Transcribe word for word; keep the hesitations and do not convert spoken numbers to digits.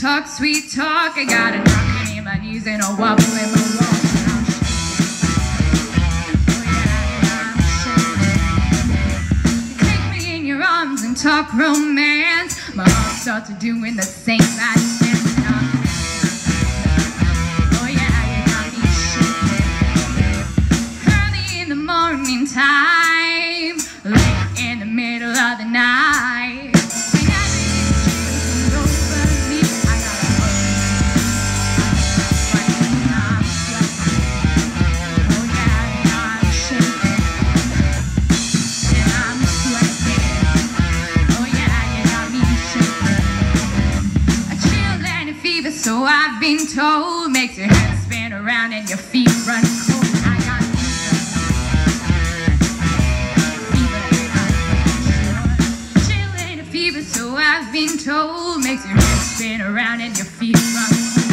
talk, sweet talk. I got a knocking in my knees and a wobble in my walk. Take me in your arms and talk romance. My heart starts to doing the same last dance. Oh yeah, you got me shaking. Early in the morning time, late in the middle of the night. So I've been told, makes your head spin around and your feet run cold. I got fever, chilling a fever. So I've been told, makes your head spin around and your feet run cold.